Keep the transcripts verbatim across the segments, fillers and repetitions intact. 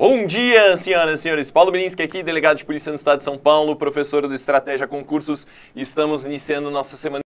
Bom dia, senhoras e senhores. Paulo Bilinski aqui, delegado de polícia no estado de São Paulo, professor do Estratégia Concursos. Estamos iniciando nossa semana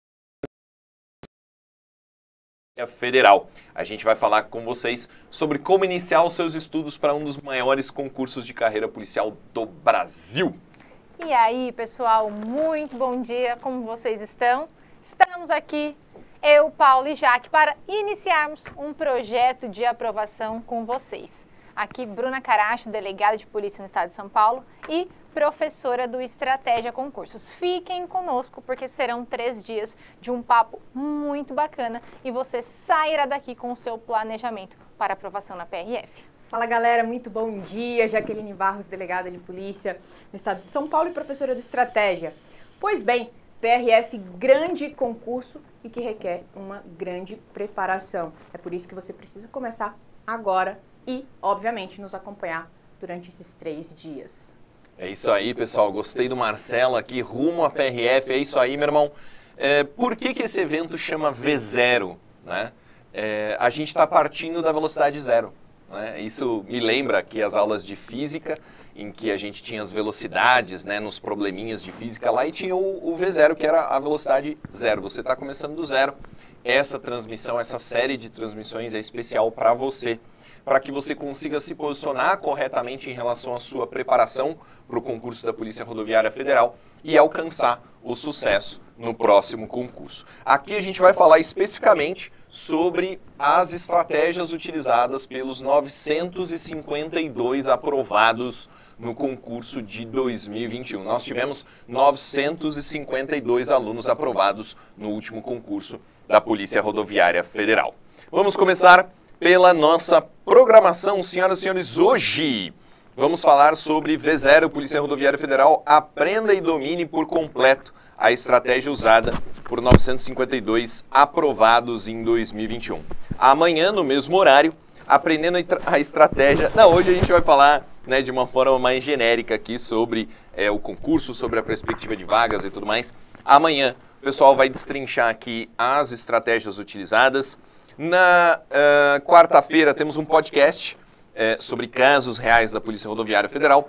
federal. A gente vai falar com vocês sobre como iniciar os seus estudos para um dos maiores concursos de carreira policial do Brasil. E aí, pessoal, muito bom dia. Como vocês estão? Estamos aqui, eu, Paulo e Jaque, para iniciarmos um projeto de aprovação com vocês. Aqui, Bruna Caracho, delegada de polícia no estado de São Paulo e professora do Estratégia Concursos. Fiquem conosco, porque serão três dias de um papo muito bacana e você sairá daqui com o seu planejamento para aprovação na P R F. Fala, galera, muito bom dia. Jaqueline Barros, delegada de polícia no estado de São Paulo e professora do Estratégia. Pois bem, P R F, grande concurso e que requer uma grande preparação. É por isso que você precisa começar agora e, obviamente, nos acompanhar durante esses três dias. É isso aí, pessoal. Gostei do Marcelo aqui, rumo à P R F. É isso aí, meu irmão. É, por que que esse evento chama V zero? Né? É, a gente está partindo da velocidade zero. Né? Isso me lembra aqui as aulas de física, em que a gente tinha as velocidades, né, nos probleminhas de física lá, e tinha o, o V zero, que era a velocidade zero. Você está começando do zero. Essa transmissão, essa série de transmissões é especial para você, para que você consiga se posicionar corretamente em relação à sua preparação para o concurso da Polícia Rodoviária Federal e alcançar o sucesso no próximo concurso. Aqui a gente vai falar especificamente sobre as estratégias utilizadas pelos novecentos e cinquenta e dois aprovados no concurso de dois mil e vinte e um. Nós tivemos novecentos e cinquenta e dois alunos aprovados no último concurso da Polícia Rodoviária Federal. Vamos começar pela nossa programação, senhoras e senhores. Hoje vamos falar sobre V zero, Polícia Rodoviária Federal. Aprenda e domine por completo a estratégia usada por novecentos e cinquenta e dois aprovados em dois mil e vinte e um. Amanhã, no mesmo horário, aprendendo a estratégia. Não, hoje a gente vai falar, né, de uma forma mais genérica aqui sobre é, o concurso, sobre a perspectiva de vagas e tudo mais. Amanhã o pessoal vai destrinchar aqui as estratégias utilizadas. Na uh, quarta-feira temos um podcast uh, sobre casos reais da Polícia Rodoviária Federal.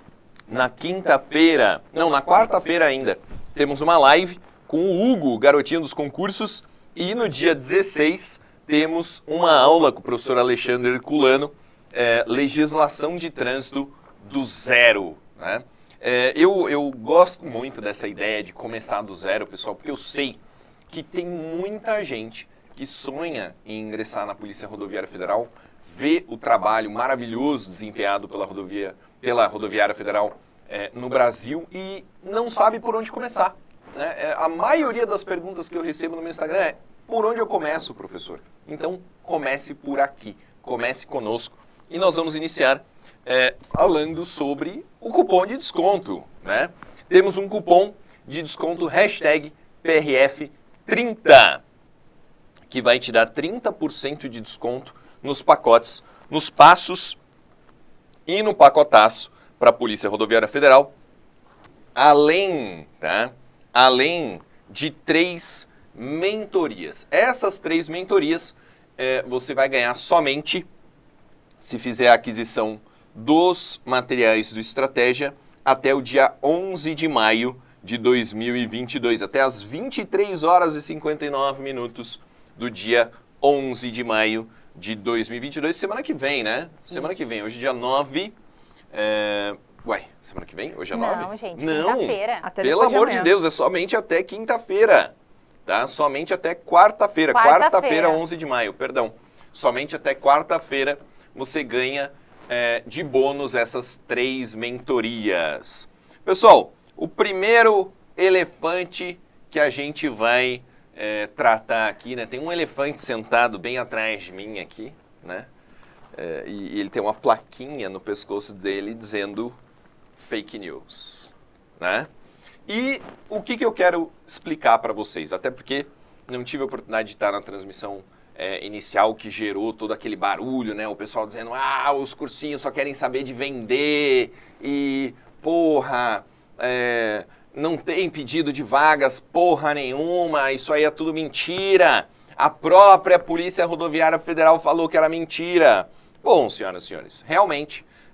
Na quinta-feira, não, na quarta-feira ainda, temos uma live com o Hugo, garotinho dos concursos. E no dia dezesseis temos uma aula com o professor Alexandre Herculano, uh, legislação de trânsito do zero. Né? Uh, eu, eu gosto muito dessa ideia de começar do zero, pessoal, porque eu sei que tem muita gente que sonha em ingressar na Polícia Rodoviária Federal, vê o trabalho maravilhoso desempenhado pela, rodovia, pela Rodoviária Federal é, no Brasil e não sabe por onde começar. Né? É, a maioria das perguntas que eu recebo no meu Instagram é: por onde eu começo, professor? Então, comece por aqui, comece conosco. E nós vamos iniciar é, falando sobre o cupom de desconto. Né? Temos um cupom de desconto hashtag P R F trinta. Que vai te dar trinta por cento de desconto nos pacotes, nos passos e no pacotaço para a Polícia Rodoviária Federal, além, tá? além de três mentorias. Essas três mentorias é, você vai ganhar somente se fizer a aquisição dos materiais do Estratégia até o dia onze de maio de dois mil e vinte e dois, até as vinte e três horas e cinquenta e nove minutos do dia onze de maio de dois mil e vinte e dois, semana que vem, né? Semana Isso. que vem, hoje dia nove. É... Ué, semana que vem? Hoje é nove? Não, gente, Não, quinta-feira. Pelo amor de Deus, é somente até quinta-feira, tá? Somente até quarta-feira, quarta-feira, onze de maio, perdão. Somente até quarta-feira você ganha é, de bônus essas três mentorias. Pessoal, o primeiro elefante que a gente vai É, tratar aqui, né? Tem um elefante sentado bem atrás de mim aqui, né? É, e, e ele tem uma plaquinha no pescoço dele dizendo fake news, né? E o que, que eu quero explicar para vocês, até porque não tive a oportunidade de estar na transmissão é, inicial que gerou todo aquele barulho, né? O pessoal dizendo, ah, os cursinhos só querem saber de vender e, porra, é... não tem pedido de vagas porra nenhuma, isso aí é tudo mentira. A própria Polícia Rodoviária Federal falou que era mentira. Bom, senhoras e senhores, realmente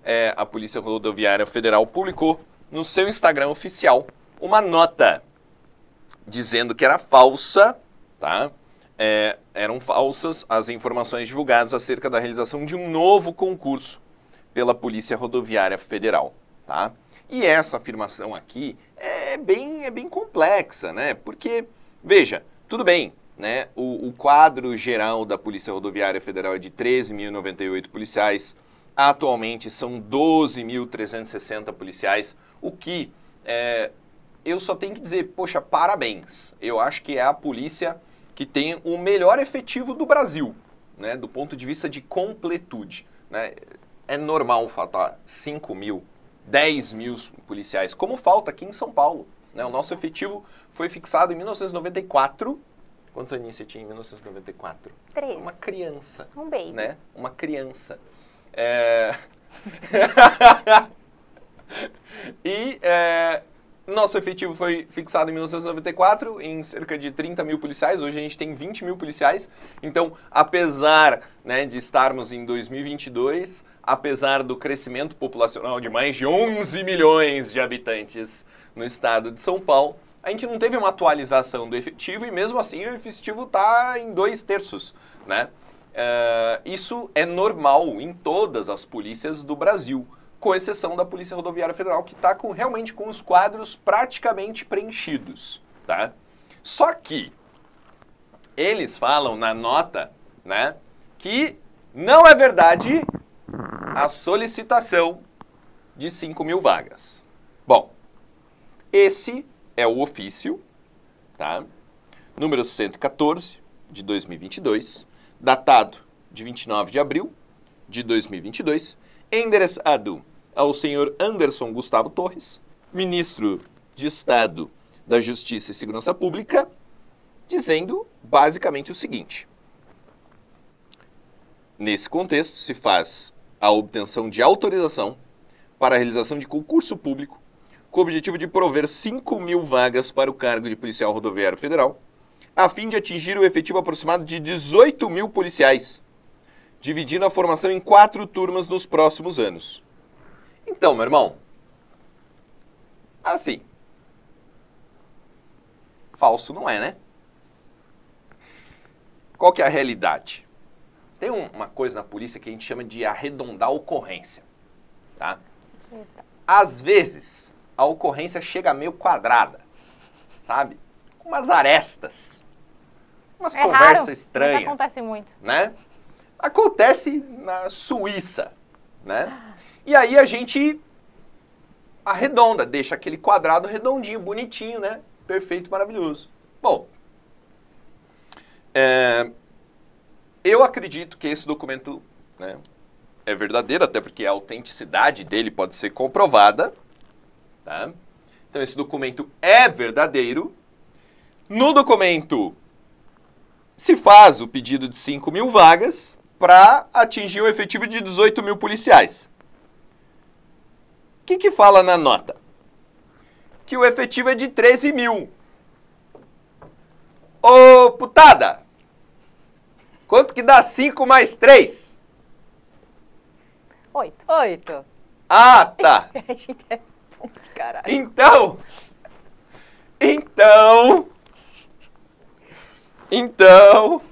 é, a Polícia Rodoviária Federal publicou no seu Instagram oficial uma nota dizendo que era falsa, tá? É, eram falsas as informações divulgadas acerca da realização de um novo concurso pela Polícia Rodoviária Federal, tá? E essa afirmação aqui é bem, é bem complexa, né? Porque, veja, tudo bem, né? O, o quadro geral da Polícia Rodoviária Federal é de treze mil e noventa e oito policiais, atualmente são doze mil trezentos e sessenta policiais, o que é, eu só tenho que dizer, poxa, parabéns. Eu acho que é a polícia que tem o melhor efetivo do Brasil, né, do ponto de vista de completude, né? É normal faltar cinco mil, dez mil policiais, como falta aqui em São Paulo, né? O nosso efetivo foi fixado em mil novecentos e noventa e quatro. Quantos aninhos você tinha em mil novecentos e noventa e quatro? Três. Uma criança. Um baby. Né? Uma criança. É... e é... nosso efetivo foi fixado em mil novecentos e noventa e quatro em cerca de trinta mil policiais. Hoje a gente tem vinte mil policiais. Então, apesar, né, de estarmos em dois mil e vinte e dois, apesar do crescimento populacional de mais de onze milhões de habitantes no estado de São Paulo, a gente não teve uma atualização do efetivo e mesmo assim o efetivo está em dois terços, né? Uh, isso é normal em todas as polícias do Brasil, com exceção da Polícia Rodoviária Federal, que está com, realmente com os quadros praticamente preenchidos, tá? Só que eles falam na nota, né, que não é verdade a solicitação de cinco mil vagas. Bom, esse é o ofício, tá? Número cento e quatorze, de dois mil e vinte e dois, datado de vinte e nove de abril de dois mil e vinte e dois, endereçado ao senhor Anderson Gustavo Torres, ministro de Estado da Justiça e Segurança Pública, dizendo basicamente o seguinte: nesse contexto, se faz a obtenção de autorização para a realização de concurso público com o objetivo de prover cinco mil vagas para o cargo de policial rodoviário federal, a fim de atingir o efetivo aproximado de dezoito mil policiais, dividindo a formação em quatro turmas nos próximos anos. Então, meu irmão, assim, falso não é, né? Qual que é a realidade? Tem um, uma coisa na polícia que a gente chama de arredondar a ocorrência, tá? Às vezes, a ocorrência chega meio quadrada, sabe? Com umas arestas, umas É conversas raro, estranhas. mas acontece muito. Né? Acontece na Suíça, né? E aí a gente arredonda, deixa aquele quadrado redondinho, bonitinho, né? Perfeito, maravilhoso. Bom, é, eu acredito que esse documento, né, é verdadeiro, até porque a autenticidade dele pode ser comprovada, tá? Então esse documento é verdadeiro. No documento se faz o pedido de cinco mil vagas para atingir um efetivo de dezoito mil policiais. O que que fala na nota? Que o efetivo é de treze mil. Ô, putada! Quanto que dá cinco mais três? Oito. Oito. Ah, tá. A gente responde, caralho. Então... Então... Então...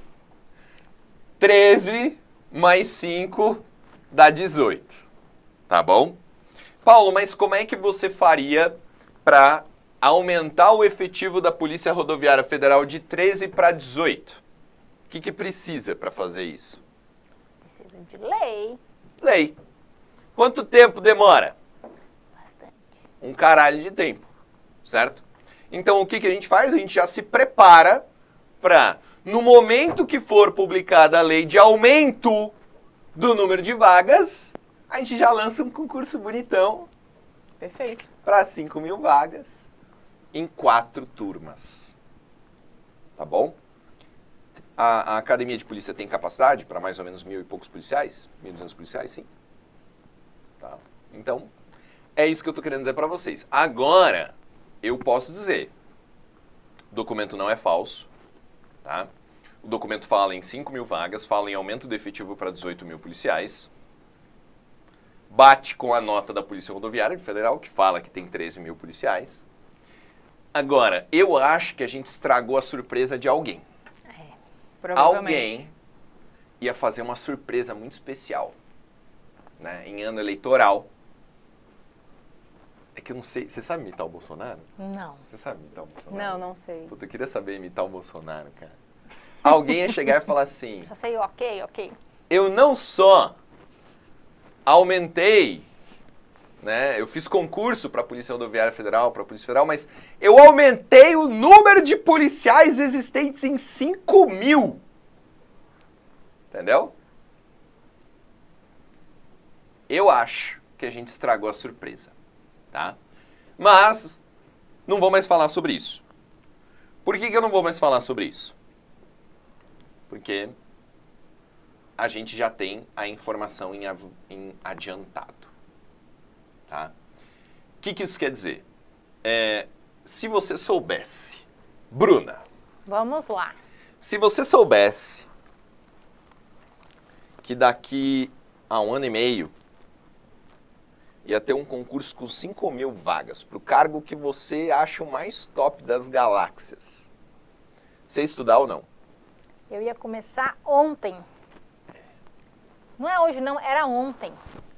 treze mais cinco dá dezoito. Tá bom? Paulo, mas como é que você faria para aumentar o efetivo da Polícia Rodoviária Federal de treze para dezoito? O que que precisa para fazer isso? Precisa de lei. Lei. Quanto tempo demora? Bastante. Um caralho de tempo, certo? Então o que que a gente faz? A gente já se prepara para, no momento que for publicada a lei de aumento do número de vagas, a gente já lança um concurso bonitão. Perfeito. Para cinco mil vagas em quatro turmas. Tá bom? A, a Academia de Polícia tem capacidade para mais ou menos mil e poucos policiais? Mil e duzentos policiais, sim. Tá. Então, é isso que eu tô querendo dizer para vocês. Agora, eu posso dizer, o documento não é falso, tá? O documento fala em cinco mil vagas, fala em aumento do efetivo para dezoito mil policiais. bate com a nota da Polícia Rodoviária Federal, que fala que tem treze mil policiais. Agora, eu acho que a gente estragou a surpresa de alguém. É, provavelmente. Alguém ia fazer uma surpresa muito especial, né? Em ano eleitoral. É que eu não sei, você sabe imitar o Bolsonaro? Não. Você sabe imitar o Bolsonaro? Não, não sei. Puta, eu queria saber imitar o Bolsonaro, cara. Alguém ia chegar e falar assim... Só sei ok, ok. Eu não só aumentei, né? Eu fiz concurso para a Polícia Rodoviária Federal, para a Polícia Federal, mas eu aumentei o número de policiais existentes em cinco mil. Entendeu? Eu acho que a gente estragou a surpresa, tá? Mas não vou mais falar sobre isso. Por que que eu não vou mais falar sobre isso? Porque a gente já tem a informação em, em adiantado, tá? O que que isso quer dizer? É, se você soubesse, Bruna, Vamos lá. se você soubesse que daqui a um ano e meio ia ter um concurso com cinco mil vagas para o cargo que você acha o mais top das galáxias, você ia estudar ou não? Eu ia começar ontem. Não é hoje, não. Era ontem.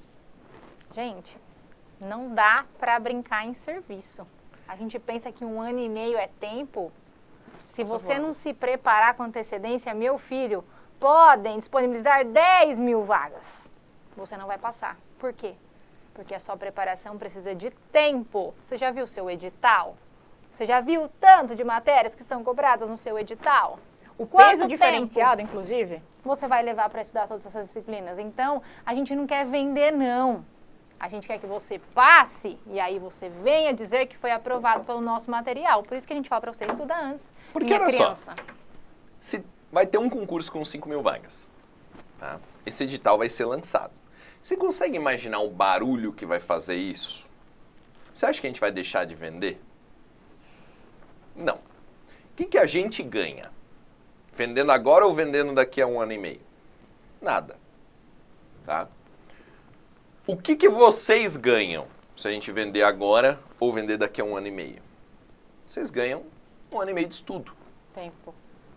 Gente, não dá para brincar em serviço. A gente pensa que um ano e meio é tempo. Se você não se preparar com antecedência, meu filho, podem disponibilizar dez mil vagas. Você não vai passar. Por quê? Porque a sua preparação precisa de tempo. Você já viu o seu edital? Você já viu o tanto de matérias que são cobradas no seu edital? O Quanto peso diferenciado, tempo inclusive? você vai levar para estudar todas essas disciplinas? Então, a gente não quer vender, não. A gente quer que você passe e aí você venha dizer que foi aprovado pelo nosso material. Por isso que a gente fala para você estudar antes. Porque minha olha criança. só, se vai ter um concurso com cinco mil vagas, tá? Esse edital vai ser lançado. Você consegue imaginar o barulho que vai fazer isso? Você acha que a gente vai deixar de vender? Não. O que que a gente ganha? Vendendo agora ou vendendo daqui a um ano e meio? Nada. Tá? O que que vocês ganham se a gente vender agora ou vender daqui a um ano e meio? Vocês ganham um ano e meio de estudo. Tempo.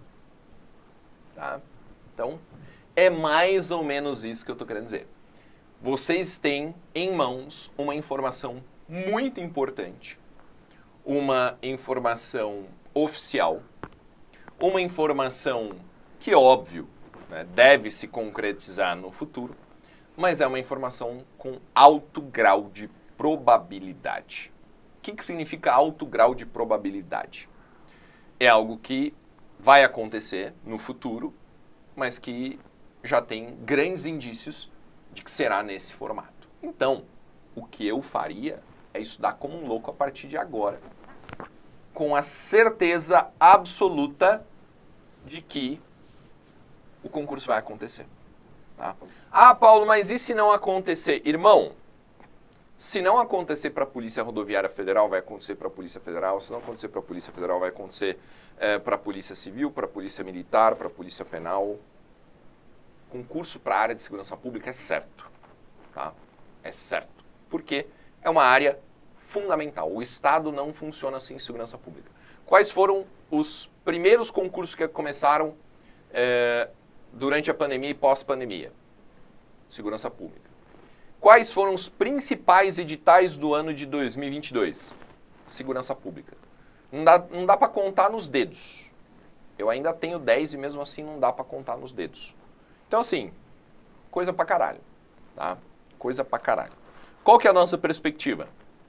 Tá? Então, é mais ou menos isso que eu estou querendo dizer. Vocês têm em mãos uma informação muito importante, uma informação oficial, uma informação que, óbvio, né, deve se concretizar no futuro, mas é uma informação com alto grau de probabilidade. O que que significa alto grau de probabilidade? É algo que vai acontecer no futuro, mas que já tem grandes indícios de que será nesse formato. Então, o que eu faria é estudar como um louco a partir de agora, com a certeza absoluta de que o concurso vai acontecer. Tá? Ah, Paulo, mas e se não acontecer? Irmão, se não acontecer para a Polícia Rodoviária Federal, vai acontecer para a Polícia Federal. Se não acontecer para a Polícia Federal, vai acontecer é, para a Polícia Civil, para a Polícia Militar, para a Polícia Penal. Concurso para a área de segurança pública é certo. Tá? É certo. Porque é uma área fundamental. O Estado não funciona sem segurança pública. Quais foram os primeiros concursos que começaram é, durante a pandemia e pós-pandemia? Segurança pública. Quais foram os principais editais do ano de dois mil e vinte e dois? Segurança pública. Não dá, não dá para contar nos dedos. Eu ainda tenho dez e mesmo assim não dá para contar nos dedos. Então assim, coisa pra caralho. Tá? Coisa pra caralho. Qual que é a nossa perspectiva?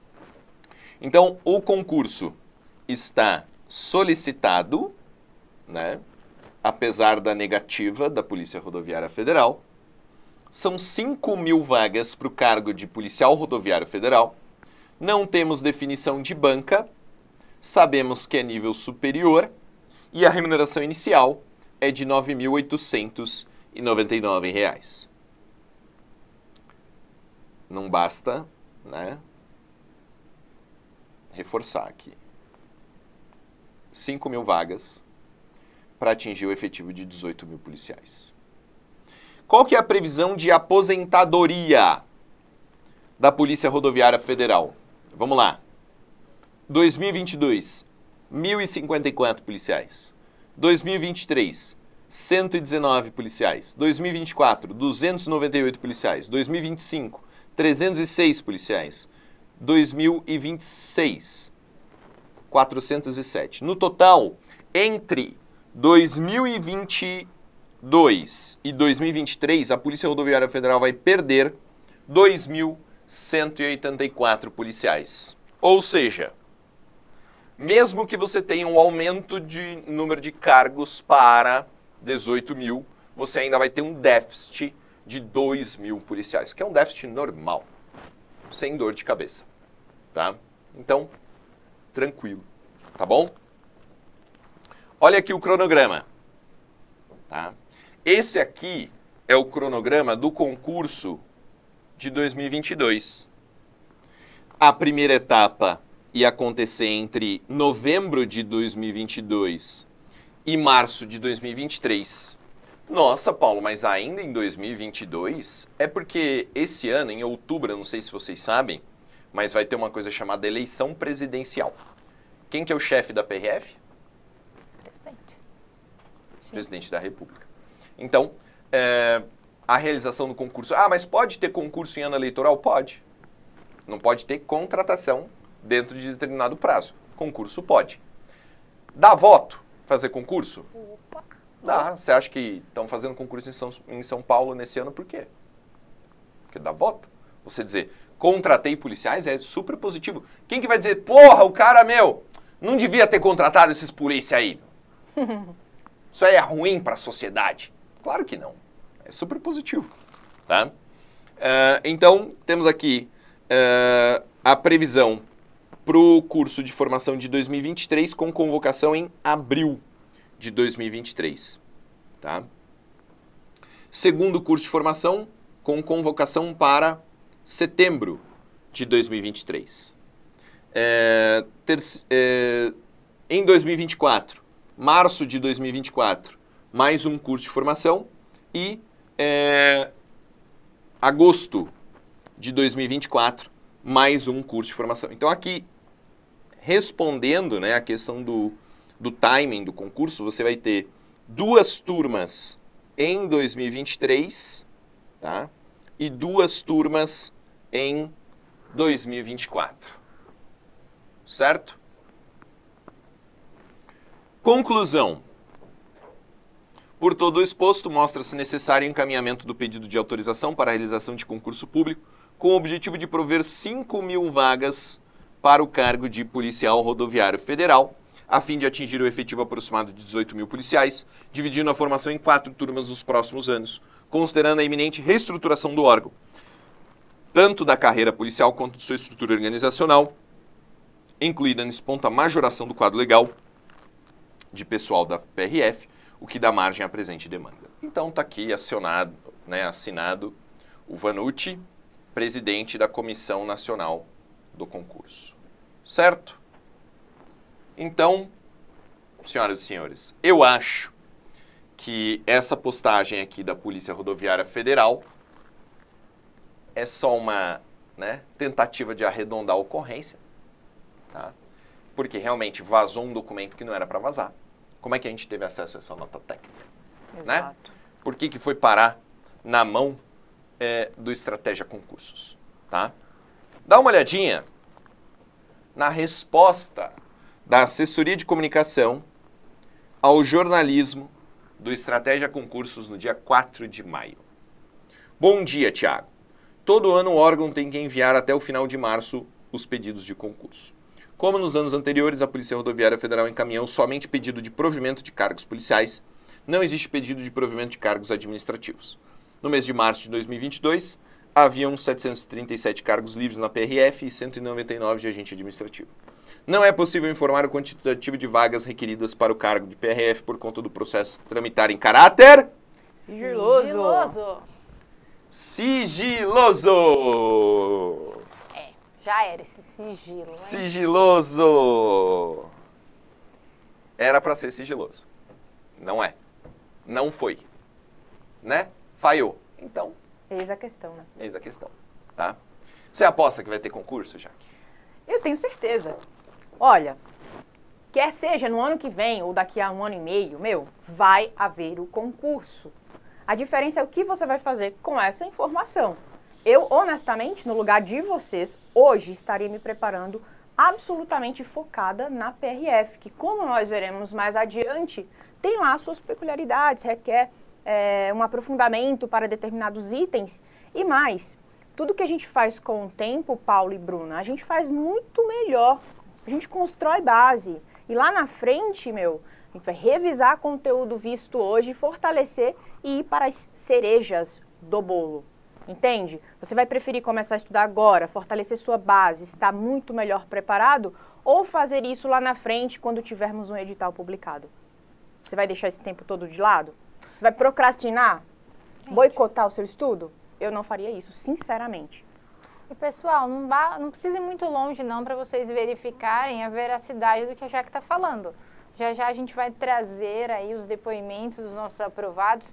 Então, o concurso está solicitado, né, apesar da negativa da Polícia Rodoviária Federal. São cinco mil vagas para o cargo de policial rodoviário federal. Não temos definição de banca. Sabemos que é nível superior. E a remuneração inicial é de nove mil oitocentos e noventa e nove reais. Não basta, né, reforçar aqui. cinco mil vagas para atingir o efetivo de dezoito mil policiais. Qual que é a previsão de aposentadoria? da Polícia Rodoviária Federal. Vamos lá. dois mil e vinte e dois, mil e cinquenta e quatro policiais. dois mil e vinte e três, cento e dezenove policiais. dois mil e vinte e quatro, duzentos e noventa e oito policiais. dois mil e vinte e cinco, trezentos e seis policiais. dois mil e vinte e seis, quatrocentos e sete. No total, entre dois mil e vinte e dois e dois mil e vinte e três, a Polícia Rodoviária Federal vai perder dois mil cento e oitenta e quatro policiais. Ou seja, mesmo que você tenha um aumento de número de cargos para dezoito mil, você ainda vai ter um déficit de dois mil policiais, que é um déficit normal, sem dor de cabeça, tá? Então, tranquilo, tá bom? Olha aqui o cronograma, tá? Esse aqui é o cronograma do concurso de dois mil e vinte e dois. A primeira etapa ia acontecer entre novembro de dois mil e vinte e dois e março de dois mil e vinte e três. Nossa, Paulo, mas ainda em dois mil e vinte e dois? É porque esse ano, em outubro, eu não sei se vocês sabem, mas vai ter uma coisa chamada eleição presidencial. Quem que é o chefe da P R F? Presidente. Presidente da República. Então, é, a realização do concurso... Ah, mas pode ter concurso em ano eleitoral? Pode. Não pode ter contratação dentro de determinado prazo. Concurso pode. Dá voto fazer concurso? Opa. Dá. Você acha que estão fazendo concurso em São, em São Paulo nesse ano por quê? Porque dá voto. Você dizer, contratei policiais é super positivo. Quem que vai dizer, porra, o cara, meu, não devia ter contratado esses polícias aí? Isso aí é ruim para a sociedade? Claro que não. É super positivo. Tá? Uh, então, temos aqui uh, a previsão para o curso de formação de dois mil e vinte e três com convocação em abril de dois mil e vinte e três. Tá? Segundo curso de formação com convocação para setembro de dois mil e vinte e três. É, ter, é, em dois mil e vinte e quatro, março de dois mil e vinte e quatro, mais um curso de formação e é, agosto de dois mil e vinte e quatro, mais um curso de formação. Então aqui, respondendo, né, a questão do, do timing do concurso, você vai ter duas turmas em dois mil e vinte e três, tá? E duas turmas em dois mil e vinte e quatro. Certo? Conclusão. Por todo o exposto, mostra-se necessário o encaminhamento do pedido de autorização para a realização de concurso público com o objetivo de prover cinco mil vagas para o cargo de policial rodoviário federal, a fim de atingir o efetivo aproximado de dezoito mil policiais, dividindo a formação em quatro turmas nos próximos anos, considerando a iminente reestruturação do órgão, tanto da carreira policial quanto de sua estrutura organizacional, incluída nesse ponto a majoração do quadro legal de pessoal da P R F, o que dá margem à presente demanda. Então está aqui acionado, né, assinado o Vanucci, presidente da Comissão Nacional do Concurso. Certo? Então, senhoras e senhores, eu acho que essa postagem aqui da Polícia Rodoviária Federal é só uma, né, tentativa de arredondar a ocorrência, tá? Porque realmente vazou um documento que não era para vazar. Como é que a gente teve acesso a essa nota técnica? Exato. Né? Por que que foi parar na mão é, do Estratégia Concursos? Tá? Dá uma olhadinha na resposta da assessoria de comunicação ao jornalismo do Estratégia Concursos no dia quatro de maio. Bom dia, Tiago. Todo ano o órgão tem que enviar até o final de março os pedidos de concurso. Como nos anos anteriores, a Polícia Rodoviária Federal encaminhou somente pedido de provimento de cargos policiais, não existe pedido de provimento de cargos administrativos. No mês de março de dois mil e vinte e dois, haviam setecentos e trinta e sete cargos livres na P R F e cento e noventa e nove de agente administrativo. Não é possível informar o quantitativo de vagas requeridas para o cargo de P R F por conta do processo tramitar em caráter... Sigiloso. Sigiloso. Sigiloso! É, já era esse sigilo, né? Sigiloso! Era para ser sigiloso. Não é. Não foi. Né? Falhou. Então, Eis a questão, né? eis a questão. Tá? Você aposta que vai ter concurso, Jaque? Eu tenho certeza. Olha, quer seja no ano que vem ou daqui a um ano e meio, meu, vai haver o concurso. A diferença é o que você vai fazer com essa informação. Eu, honestamente, no lugar de vocês, hoje estaria me preparando absolutamente focada na P R F, que, como nós veremos mais adiante, tem lá suas peculiaridades, requer é, um aprofundamento para determinados itens e mais. Tudo que a gente faz com o tempo, Paulo e Bruna, a gente faz muito melhor. A gente constrói base. E lá na frente, meu, a gente vai revisar conteúdo visto hoje, fortalecer e ir para as cerejas do bolo. Entende? Você vai preferir começar a estudar agora, fortalecer sua base, estar muito melhor preparado, ou fazer isso lá na frente quando tivermos um edital publicado? Você vai deixar esse tempo todo de lado? Você vai procrastinar? Boicotar o seu estudo? Eu não faria isso, sinceramente. E pessoal, não, vá, não precisa ir muito longe não para vocês verificarem a veracidade do que a Jaque está falando. Já já a gente vai trazer aí os depoimentos dos nossos aprovados.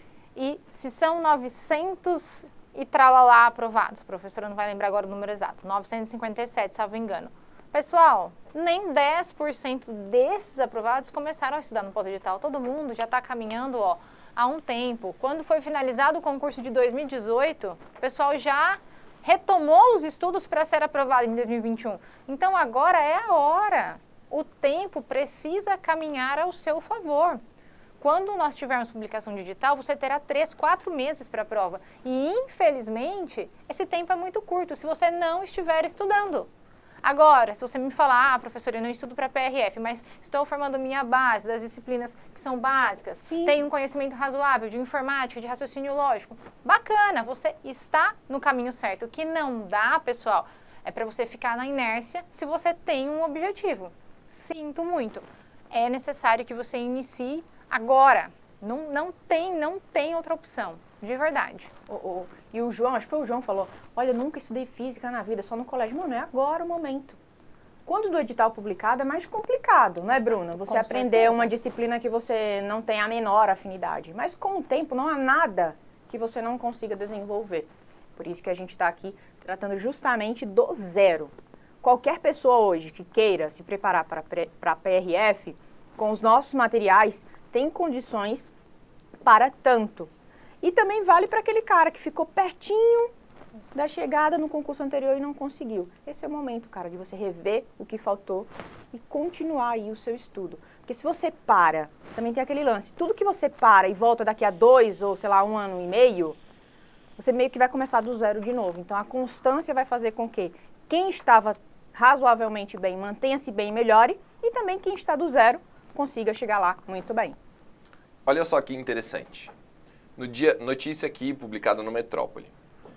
E se são novecentos e tralalá aprovados, a professora não vai lembrar agora o número exato, novecentos e cinquenta e sete, salvo engano. Pessoal, nem dez por cento desses aprovados começaram a estudar no pós-edital. Todo mundo já está caminhando ó, há um tempo. Quando foi finalizado o concurso de dois mil e dezoito, o pessoal já retomou os estudos para ser aprovado em dois mil e vinte e um. Então agora é a hora. O tempo precisa caminhar ao seu favor. Quando nós tivermos publicação digital, você terá três, quatro meses para a prova. E, infelizmente, esse tempo é muito curto se você não estiver estudando. Agora, se você me falar, ah, professora, eu não estudo para P R F, mas estou formando minha base das disciplinas que são básicas, Sim. tenho um conhecimento razoável de informática, de raciocínio lógico, bacana, você está no caminho certo. O que não dá, pessoal, é para você ficar na inércia se você tem um objetivo. Sinto muito. É necessário que você inicie agora. Não, não, tem, não tem outra opção. De verdade. Oh, oh. E o João, acho que foi o João falou, olha, eu nunca estudei física na vida, só no colégio. Mano, é agora o momento. Quando do edital publicado é mais complicado, não é, Bruna? Você com aprender certeza. Uma disciplina que você não tem a menor afinidade. Mas com o tempo não há nada que você não consiga desenvolver. Por isso que a gente está aqui tratando justamente do zero. Qualquer pessoa hoje que queira se preparar para a P R F, com os nossos materiais, tem condições para tanto. E também vale para aquele cara que ficou pertinho da chegada no concurso anterior e não conseguiu. Esse é o momento, cara, de você rever o que faltou e continuar aí o seu estudo. Porque se você para, também tem aquele lance, tudo que você para e volta daqui a dois ou, sei lá, um ano e meio, você meio que vai começar do zero de novo. Então, a constância vai fazer com que quem estava razoavelmente bem, mantenha-se bem e melhore, e também quem está do zero consiga chegar lá muito bem. Olha só que interessante. No dia, notícia aqui publicada no Metrópole.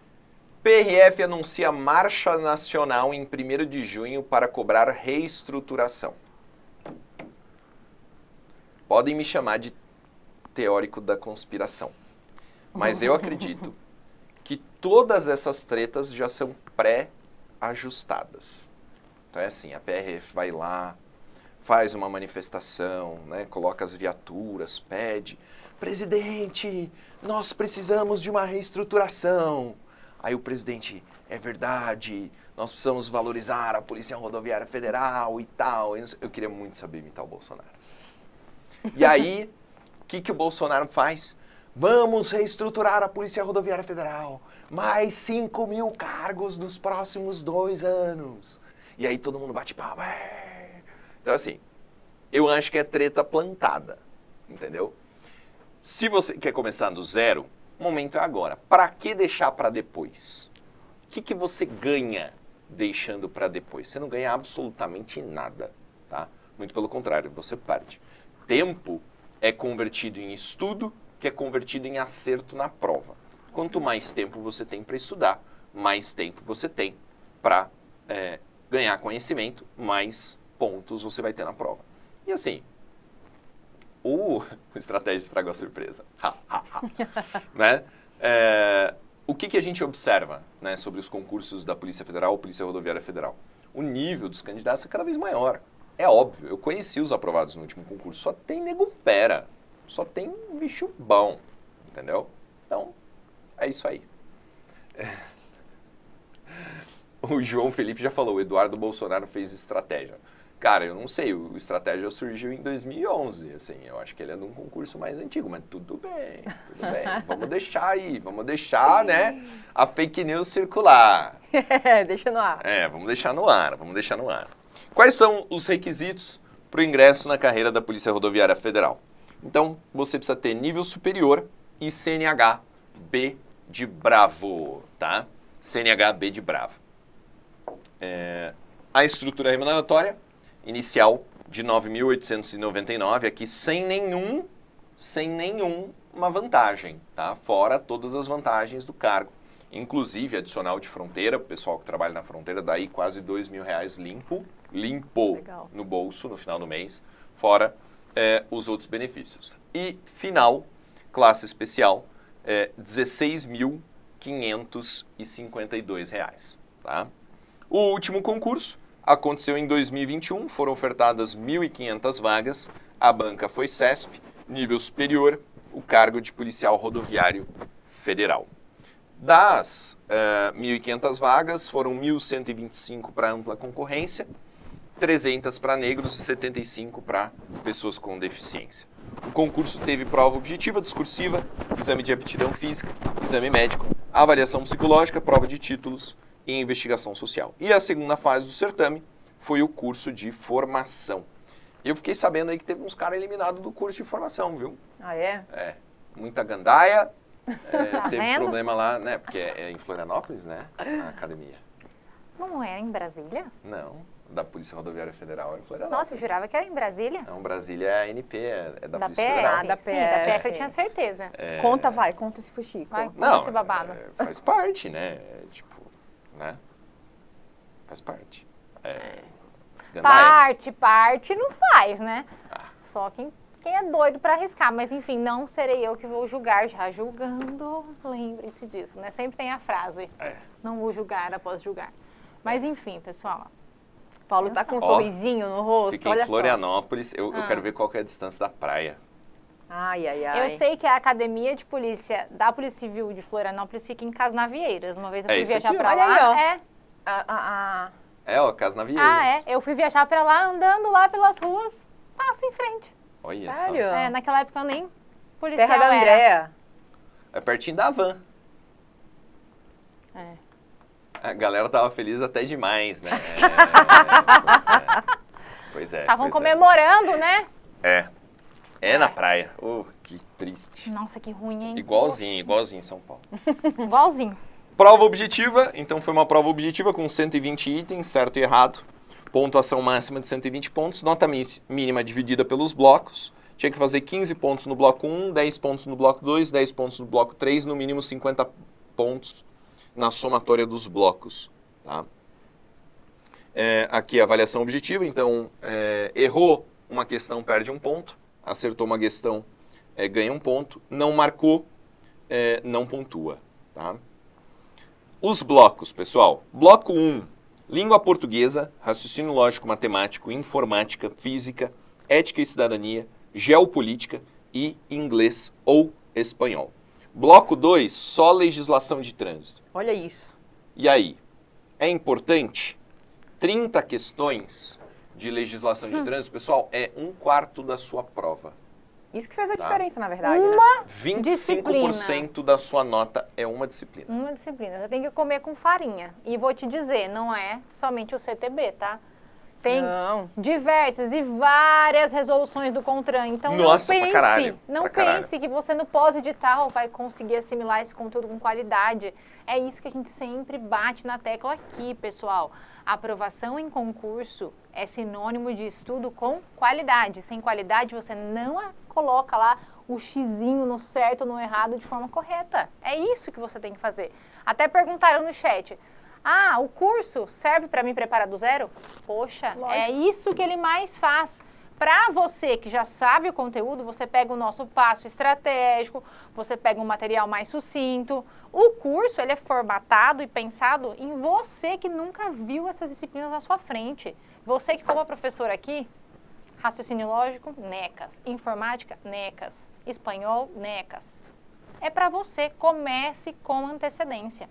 P R F anuncia marcha nacional em primeiro de junho para cobrar reestruturação. Podem me chamar de teórico da conspiração, mas eu acredito que todas essas tretas já são pré-ajustadas. Então é assim, a P R F vai lá, faz uma manifestação, né, coloca as viaturas, pede, presidente, nós precisamos de uma reestruturação. Aí o presidente, é verdade, nós precisamos valorizar a Polícia Rodoviária Federal e tal. Eu queria muito saber imitar o Bolsonaro. E aí, o que, que o Bolsonaro faz? Vamos reestruturar a Polícia Rodoviária Federal. Mais cinco mil cargos nos próximos dois anos. E aí todo mundo bate palma. Então assim, eu acho que é treta plantada, entendeu? Se você quer começar do zero, o momento é agora. Para que deixar para depois? O que, que você ganha deixando para depois? Você não ganha absolutamente nada, tá? Muito pelo contrário, você perde. Tempo é convertido em estudo, que é convertido em acerto na prova. Quanto mais tempo você tem para estudar, mais tempo você tem para é, ganhar conhecimento, mais pontos você vai ter na prova. E assim, o, o estratégia estragou a surpresa. Né? É, o que, que a gente observa, né, sobre os concursos da Polícia Federal ou Polícia Rodoviária Federal? O nível dos candidatos é cada vez maior. É óbvio, eu conheci os aprovados no último concurso, só tem nego fera, só tem bicho bom, entendeu? Então, é isso aí. O João Felipe já falou, o Eduardo Bolsonaro fez estratégia. Cara, eu não sei, o Estratégia surgiu em dois mil e onze, assim, eu acho que ele é de um concurso mais antigo, mas tudo bem, tudo bem. Vamos deixar aí, vamos deixar, né, a fake news circular. Deixa no ar. É, vamos deixar no ar, vamos deixar no ar. Quais são os requisitos para o ingresso na carreira da Polícia Rodoviária Federal? Então, você precisa ter nível superior e C N H B de Bravo, tá? C N H B de Bravo. É, a estrutura remuneratória inicial de nove mil oitocentos e noventa e nove, aqui sem nenhum, sem nenhuma vantagem, tá? Fora todas as vantagens do cargo. Inclusive, adicional de fronteira, o pessoal que trabalha na fronteira, daí quase dois mil reais limpo, limpo Legal. no bolso no final do mês, fora é, os outros benefícios. E final, classe especial, é, dezesseis mil quinhentos e cinquenta e dois reais, tá? O último concurso aconteceu em dois mil e vinte e um, foram ofertadas mil e quinhentas vagas, a banca foi C E S P, nível superior, o cargo de policial rodoviário federal. Das uh, mil e quinhentas vagas, foram mil cento e vinte e cinco para ampla concorrência, trezentas para negros e setenta e cinco para pessoas com deficiência. O concurso teve prova objetiva, discursiva, exame de aptidão física, exame médico, avaliação psicológica, prova de títulos e investigação social. E a segunda fase do certame foi o curso de formação. Eu fiquei sabendo aí que teve uns caras eliminados do curso de formação, viu? Ah, é? É, muita gandaia, é, Tá teve vendo? problema lá, né? Porque é, é em Florianópolis, né? A academia. Não é em Brasília? Não, da Polícia Rodoviária Federal é em Florianópolis. Nossa, eu jurava que era em Brasília. Não, Brasília é a N P, é, é da, Da Polícia P F? Federal. Ah, da Sim, da P F eu P F. tinha certeza. É, Conta, vai, conta se for chico. Vai. Não, esse babado. é, faz parte, né? É, tipo, né? Faz parte. É, gandaia. Parte, parte não faz, né? Ah. Só quem, quem é doido pra arriscar. Mas enfim, não serei eu que vou julgar, já julgando. Lembre-se disso, né? Sempre tem a frase. É. Não vou julgar após julgar. Mas enfim, pessoal. Paulo tá com um Ó, sorrisinho no rosto, Fiquei olha em Florianópolis, eu, eu Ah. quero ver qual que é a distância da praia. só. Ai, ai, ai. Eu sei que a academia de polícia da Polícia Civil de Florianópolis fica em Casnavieiras. Uma vez eu É fui isso viajar aqui, ó. pra Olha lá. aí, ó. É. Ah, ah, ah. É, ó, Casa Navieiras. Ah, é. Eu fui viajar pra lá, andando lá pelas ruas, passa em frente. Olha Sério? só. É, naquela época eu nem policial Terra da era. Andréa. É pertinho da van. É. A galera tava feliz até demais, né? É, pois é. Pois é. Estavam pois é. comemorando, né? É. É na praia. Oh, que triste. Nossa, que ruim, hein? Igualzinho, igualzinho em São Paulo. Igualzinho. Prova objetiva, então foi uma prova objetiva com cento e vinte itens, certo e errado. Pontuação máxima de cento e vinte pontos, nota mi- mínima dividida pelos blocos. Tinha que fazer quinze pontos no bloco um, dez pontos no bloco dois, dez pontos no bloco três, no mínimo cinquenta pontos na somatória dos blocos. Tá? É, aqui a avaliação objetiva, então é, errou uma questão, perde um ponto. Acertou uma questão, é, ganha um ponto. Não marcou, é, não pontua. Tá? Os blocos, pessoal. Bloco um, língua portuguesa, raciocínio lógico matemático, informática, física, ética e cidadania, geopolítica e inglês ou espanhol. Bloco dois, só legislação de trânsito. Olha isso. E aí? É importante? trinta questões de legislação de trânsito, pessoal, é um quarto da sua prova. Isso que fez a Tá. diferença, na verdade. Uma Né? vinte e cinco por cento da sua nota é uma disciplina. Uma disciplina. Você tem que comer com farinha. E vou te dizer, não é somente o C T B, tá? Tem Não. diversas e várias resoluções do CONTRAN. Então Nossa, não pra pense, caralho, não pra caralho. pense que você no pós-edital vai conseguir assimilar esse conteúdo com qualidade. É isso que a gente sempre bate na tecla aqui, pessoal. Aprovação em concurso é sinônimo de estudo com qualidade. Sem qualidade, você não a- coloca lá o xizinho no certo ou no errado de forma correta. É isso que você tem que fazer. Até perguntaram no chat. Ah, o curso serve para me preparar do zero? Poxa, Lógico. é isso que ele mais faz. Para você que já sabe o conteúdo, você pega o nosso passo estratégico, você pega um material mais sucinto. O curso ele é formatado e pensado em você que nunca viu essas disciplinas na sua frente. Você que, como a professora aqui, raciocínio lógico, necas. Informática, necas. Espanhol, necas. É para você. Comece com antecedência.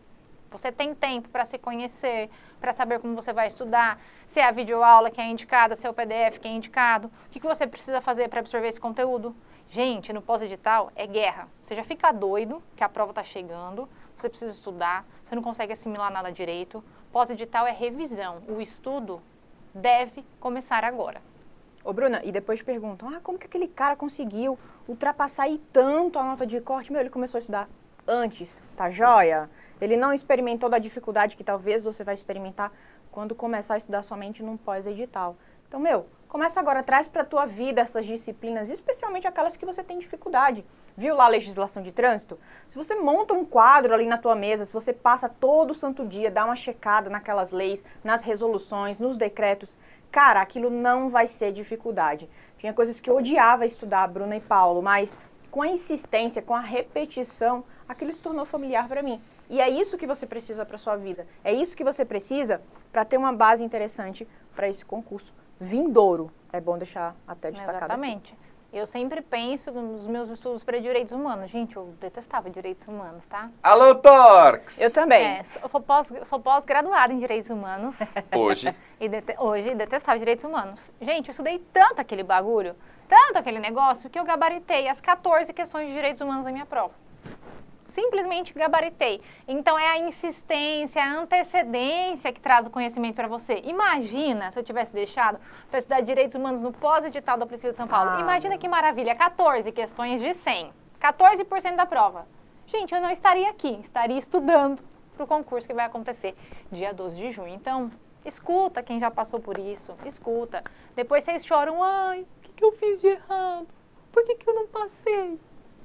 Você tem tempo para se conhecer, para saber como você vai estudar, se é a videoaula que é indicada, se é o P D F que é indicado, o que, que você precisa fazer para absorver esse conteúdo. Gente, no pós-edital é guerra. Você já fica doido que a prova está chegando, você precisa estudar, você não consegue assimilar nada direito. Pós-edital é revisão. O estudo deve começar agora. Ô, Bruna, e depois perguntam, ah, como que aquele cara conseguiu ultrapassar aí tanto a nota de corte? Meu, ele começou a estudar antes, tá joia? Ele não experimentou da dificuldade que talvez você vai experimentar quando começar a estudar somente num pós-edital. Então, meu, começa agora, traz para a tua vida essas disciplinas, especialmente aquelas que você tem dificuldade. Viu lá a legislação de trânsito? Se você monta um quadro ali na tua mesa, se você passa todo santo dia, dá uma checada naquelas leis, nas resoluções, nos decretos, cara, aquilo não vai ser dificuldade. Tinha coisas que eu odiava estudar, Bruna e Paulo, mas com a insistência, com a repetição, aquilo se tornou familiar para mim. E é isso que você precisa para sua vida. É isso que você precisa para ter uma base interessante para esse concurso vindouro. É bom deixar até destacado. Exatamente. Aqui. Eu sempre penso nos meus estudos para direitos humanos. Gente, eu detestava direitos humanos, tá? Alô, Torx! Eu também. É, eu sou pós, sou pós-graduada em direitos humanos. Hoje. E dete, hoje detestava direitos humanos. Gente, eu estudei tanto aquele bagulho, tanto aquele negócio, que eu gabaritei as quatorze questões de direitos humanos na minha prova. Simplesmente gabaritei. Então, é a insistência, a antecedência que traz o conhecimento para você. Imagina se eu tivesse deixado para estudar direitos humanos no pós-edital da Polícia de São Paulo. Ah, Imagina que maravilha, quatorze questões de cem. quatorze por cento da prova. Gente, eu não estaria aqui, estaria estudando para o concurso que vai acontecer dia doze de junho. Então, escuta quem já passou por isso, escuta. Depois vocês choram, ai, o que, que eu fiz de errado? Por que, que eu não passei?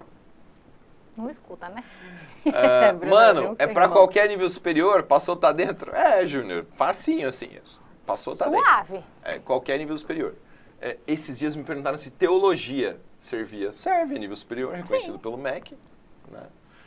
Não escuta, né? Uh, mano, é pra qualquer nível superior, passou, tá dentro? É, Júnior, facinho assim isso. Passou, tá dentro. Suave. É, qualquer nível superior. É, esses dias me perguntaram se teologia servia. Serve a nível superior, reconhecido Sim. pelo M E C. Né?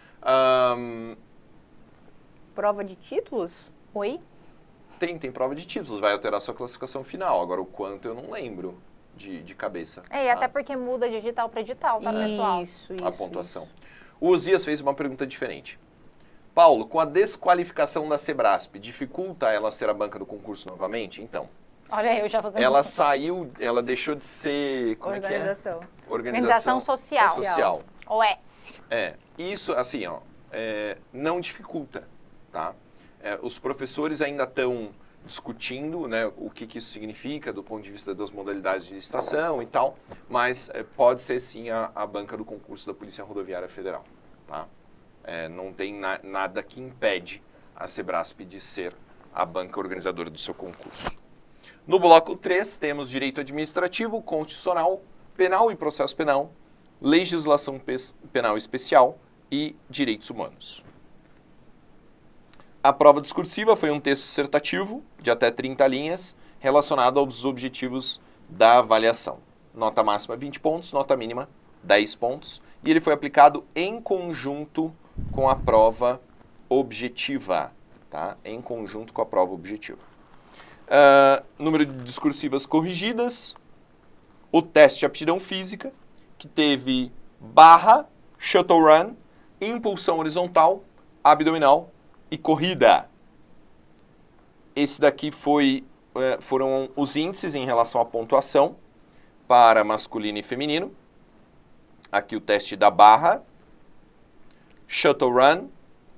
Um, prova de títulos? Oi? Tem, tem prova de títulos, vai alterar sua classificação final. Agora, o quanto eu não lembro de, de cabeça. É, e tá? até porque muda de edital para edital, tá, pessoal? Isso, isso. A pontuação. Isso. O Osias fez uma pergunta diferente. Paulo, com a desqualificação da Sebrasp, dificulta ela ser a banca do concurso novamente? Então, olha, eu já fazendo ela saiu, ela deixou de ser... Como Organização. É que é? Organização Social. Social. O S. É, isso, assim, ó, é, não dificulta, tá? É, os professores ainda estão discutindo, né, o que, que isso significa do ponto de vista das modalidades de licitação e tal, mas é, pode ser sim a, a banca do concurso da Polícia Rodoviária Federal, tá? É, não tem na, nada que impede a Sebrasp de ser a banca organizadora do seu concurso. No bloco três, temos direito administrativo, constitucional, penal e processo penal, legislação penal especial e direitos humanos. A prova discursiva foi um texto dissertativo de até trinta linhas relacionado aos objetivos da avaliação. Nota máxima vinte pontos, nota mínima dez pontos. E ele foi aplicado em conjunto com a prova objetiva. Tá? Em conjunto com a prova objetiva. Uh, número de discursivas corrigidas. O teste de aptidão física, que teve barra, shuttle run, impulsão horizontal, abdominal e corrida. Esse daqui foi, eh, foram os índices em relação à pontuação para masculino e feminino. Aqui o teste da barra, shuttle run,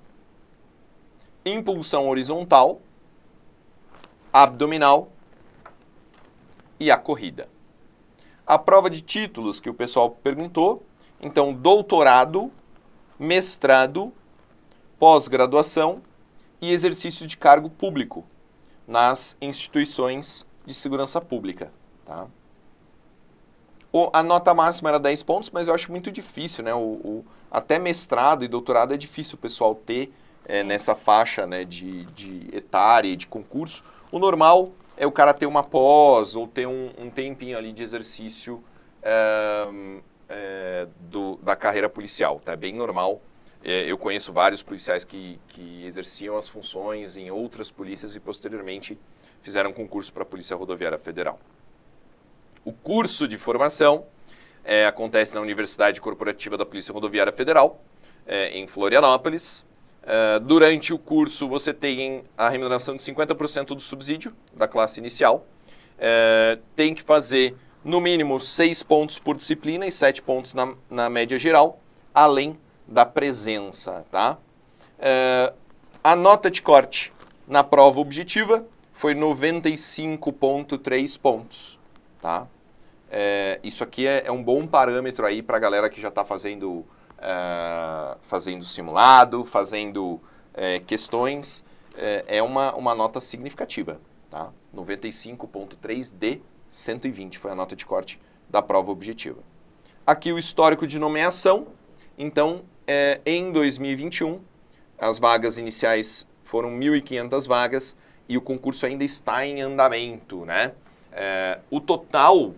impulsão horizontal, abdominal e a corrida. A prova de títulos que o pessoal perguntou, então doutorado, mestrado, pós-graduação e exercício de cargo público nas instituições de segurança pública. Tá? O, a nota máxima era dez pontos, mas eu acho muito difícil, né? O, o, até mestrado e doutorado é difícil o pessoal ter é, nessa faixa, né, de, de etária e de concurso. O normal é o cara ter uma pós ou ter um, um tempinho ali de exercício é, é, do, da carreira policial. Tá? É bem normal. Eu conheço vários policiais que, que exerciam as funções em outras polícias e posteriormente fizeram concurso para a Polícia Rodoviária Federal. O curso de formação é, acontece na Universidade Corporativa da Polícia Rodoviária Federal, é, em Florianópolis. Uh, durante o curso, você tem a remuneração de cinquenta por cento do subsídio da classe inicial. Uh, tem que fazer, no mínimo, seis pontos por disciplina e sete pontos na, na média geral, além da presença, tá? Uh, a nota de corte na prova objetiva foi noventa e cinco vírgula três pontos, tá? Uh, isso aqui é, é um bom parâmetro aí para a galera que já está fazendo... Uh, fazendo simulado, fazendo uh, questões, uh, é uma, uma nota significativa, tá? noventa e cinco vírgula três de cento e vinte foi a nota de corte da prova objetiva. Aqui o histórico de nomeação, então, uh, em dois mil e vinte e um, as vagas iniciais foram mil e quinhentas vagas e o concurso ainda está em andamento, né? Uh, o total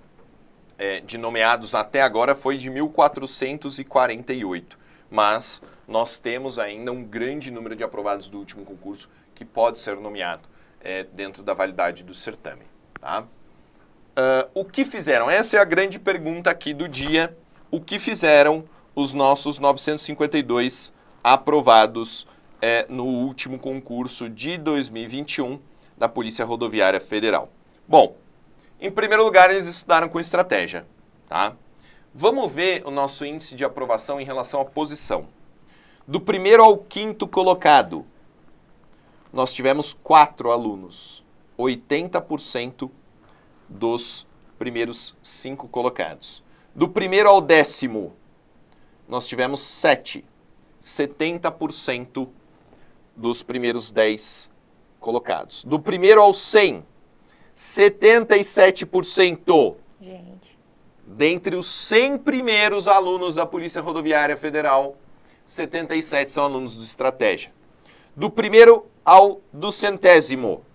de nomeados até agora foi de mil quatrocentos e quarenta e oito, mas nós temos ainda um grande número de aprovados do último concurso que pode ser nomeado é, dentro da validade do certame. Tá? Uh, o que fizeram? Essa é a grande pergunta aqui do dia. O que fizeram os nossos novecentos e cinquenta e dois aprovados é, no último concurso de dois mil e vinte e um da Polícia Rodoviária Federal? Bom, em primeiro lugar, eles estudaram com estratégia, tá? Vamos ver o nosso índice de aprovação em relação à posição. Do primeiro ao quinto colocado, nós tivemos quatro alunos, oitenta por cento dos primeiros cinco colocados. Do primeiro ao décimo, nós tivemos sete, setenta por cento dos primeiros dez colocados. Do primeiro ao cem, setenta e sete por cento. Gente. Dentre os cem primeiros alunos da Polícia Rodoviária Federal, setenta e sete são alunos de estratégia. Do primeiro ao do centésimo,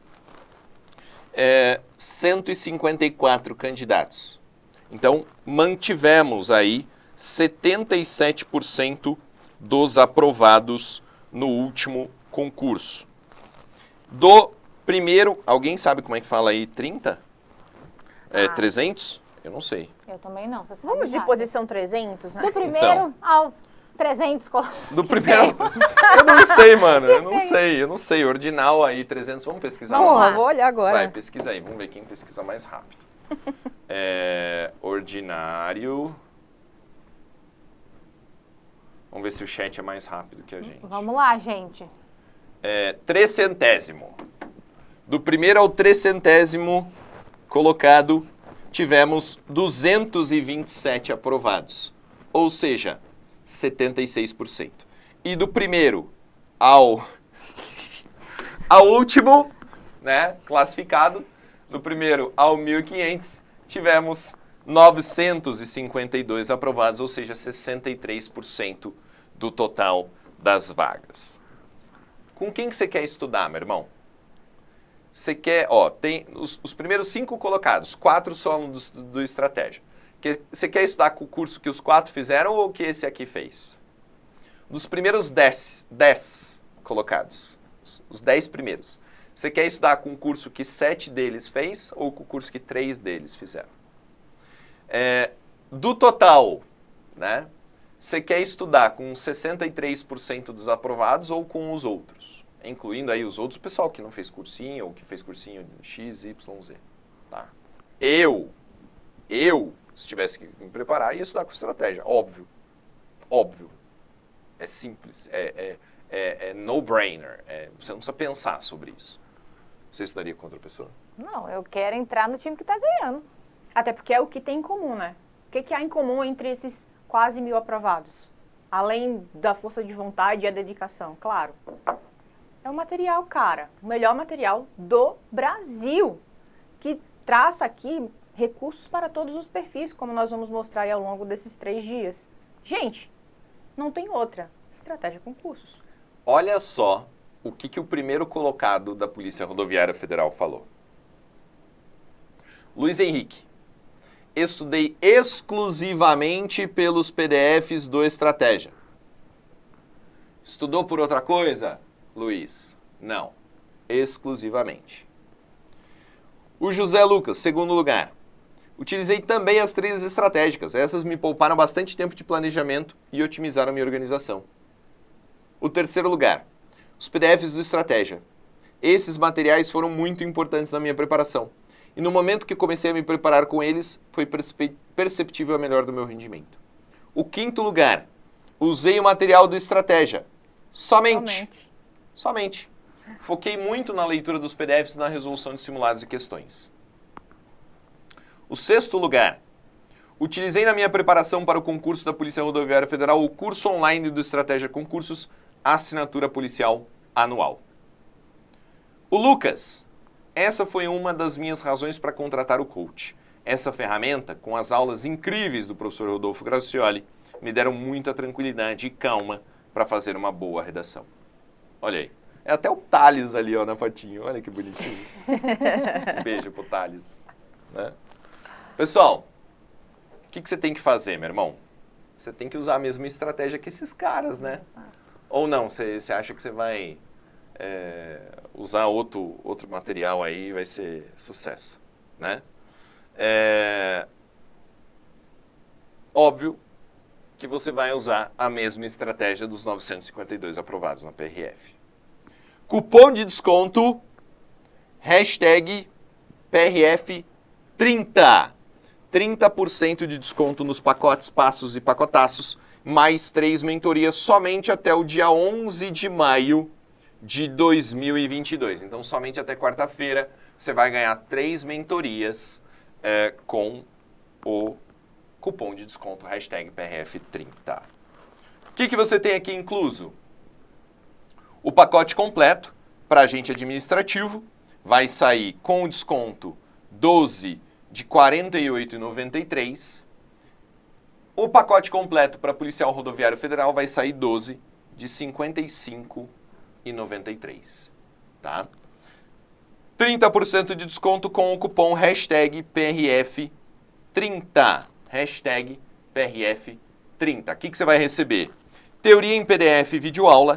é, cento e cinquenta e quatro candidatos. Então, mantivemos aí setenta e sete por cento dos aprovados no último concurso. Do primeiro, alguém sabe como é que fala aí? trinta? É, Ah. trezentos? Eu não sei. Eu também não. Você sabe Vamos de nada. posição trezentos, né? Do primeiro Então. ao trezentos. colo- Do primeiro... Eu não sei, mano. Eu não sei. Eu não sei. Ordinal aí, trezentos. Vamos pesquisar? Vamos Porra, lá. vou olhar agora. Vai, pesquisa aí. Vamos ver quem pesquisa mais rápido. É, ordinário... Vamos ver se o chat é mais rápido que a gente. Vamos lá, gente. É, trecentésimo. Do primeiro ao trecentésimo colocado, tivemos duzentos e vinte e sete aprovados, ou seja, setenta e seis por cento. E do primeiro ao, ao último, né, classificado, do primeiro ao mil e quinhentos, tivemos novecentos e cinquenta e dois aprovados, ou seja, sessenta e três por cento do total das vagas. Com quem que você quer estudar, meu irmão? Você quer, ó, tem os, os primeiros cinco colocados, quatro são alunos do, do Estratégia. Que, você quer estudar com o curso que os quatro fizeram ou que esse aqui fez? Dos primeiros dez, dez colocados, os, os dez primeiros, você quer estudar com o curso que sete deles fez ou com o curso que três deles fizeram? É, do total, né? Você quer estudar com sessenta e três por cento dos aprovados ou com os outros? Incluindo aí os outros, o pessoal que não fez cursinho ou que fez cursinho X, Y, Z. Tá? Eu, eu, se tivesse que me preparar, ia estudar com estratégia. Óbvio. Óbvio. É simples. É, é, é, é no-brainer. É, você não precisa pensar sobre isso. Você estudaria com outra pessoa? Não, eu quero entrar no time que tá ganhando. Até porque é o que tem em comum, né? O que, que há em comum entre esses quase mil aprovados? Além da força de vontade e a dedicação, claro. É o material, cara. O melhor material do Brasil. Que traça aqui recursos para todos os perfis, como nós vamos mostrar aí ao longo desses três dias. Gente, não tem outra. Estratégia Concursos. Olha só o que, que o primeiro colocado da Polícia Rodoviária Federal falou. Luiz Henrique. Estudei exclusivamente pelos P D Fs do Estratégia. Estudou por outra coisa, Luiz? Não. Exclusivamente. O José Lucas, segundo lugar. Utilizei também as trilhas estratégicas. Essas me pouparam bastante tempo de planejamento e otimizaram minha organização. O terceiro lugar, os P D Fs do Estratégia. Esses materiais foram muito importantes na minha preparação. E no momento que comecei a me preparar com eles, foi perceptível a melhora do meu rendimento. O quinto lugar, usei o material do Estratégia. Somente. Somente. Somente. Foquei muito na leitura dos P D Fs e na resolução de simulados e questões. O sexto lugar, utilizei na minha preparação para o concurso da Polícia Rodoviária Federal o curso online do Estratégia Concursos, Assinatura Policial Anual. O Lucas, essa foi uma das minhas razões para contratar o coach. Essa ferramenta, com as aulas incríveis do professor Rodolfo Gracioli, me deram muita tranquilidade e calma para fazer uma boa redação. Olha aí. É até o Thales ali, ó, na fotinho. Olha que bonitinho. Um beijo pro Thales. Né? Pessoal, o que, que você tem que fazer, meu irmão? Você tem que usar a mesma estratégia que esses caras, né? Ou não, você, você acha que você vai é, usar outro, outro material aí e vai ser sucesso, né? É, óbvio que você vai usar a mesma estratégia dos novecentos e cinquenta e dois aprovados na P R F. Cupom de desconto, hashtag P R F trinta. trinta por cento de desconto nos pacotes, passos e pacotaços, mais três mentorias somente até o dia onze de maio de dois mil e vinte e dois. Então, somente até quarta-feira, você vai ganhar três mentorias é, com o cupom de desconto, hashtag P R F trinta. O que, que você tem aqui incluso? O pacote completo para agente administrativo vai sair com o desconto doze de quarenta e oito reais e noventa e três centavos. O pacote completo para policial rodoviário federal vai sair doze de cinquenta e cinco reais e noventa e três centavos. Tá? trinta por cento de desconto com o cupom hashtag P R F trinta. Hashtag P R F trinta. O que, que você vai receber? Teoria em P D F e videoaula,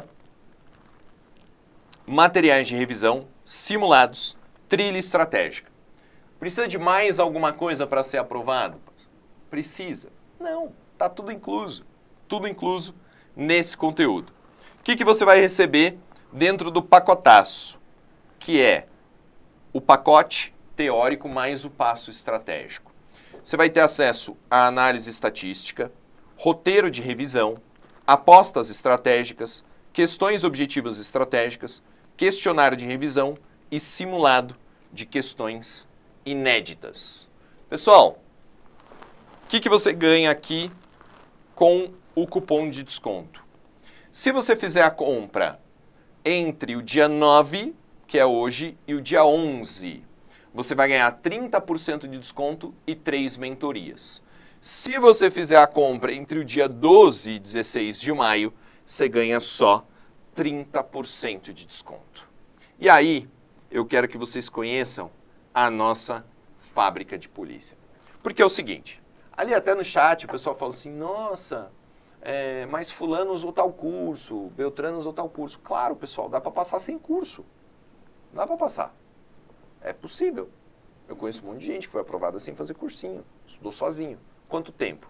materiais de revisão, simulados, trilha estratégica. Precisa de mais alguma coisa para ser aprovado? Precisa. Não, está tudo incluso. Tudo incluso nesse conteúdo. O que, que você vai receber dentro do pacotaço? Que é o pacote teórico mais o passo estratégico. Você vai ter acesso à análise estatística, roteiro de revisão, apostas estratégicas, questões objetivas estratégicas, questionário de revisão e simulado de questões inéditas. Pessoal, o que, que você ganha aqui com o cupom de desconto? Se você fizer a compra entre o dia nove, que é hoje, e o dia onze, você vai ganhar trinta por cento de desconto e três mentorias. Se você fizer a compra entre o dia doze e dezesseis de maio, você ganha só trinta por cento de desconto. E aí, eu quero que vocês conheçam a nossa fábrica de polícia. Porque é o seguinte, ali até no chat o pessoal fala assim, nossa, é, mas fulano usou tal curso, Beltrano usou tal curso. Claro, pessoal, dá para passar sem curso. Dá para passar. É possível. Eu conheço um monte de gente que foi aprovada sem fazer cursinho, estudou sozinho. Quanto tempo?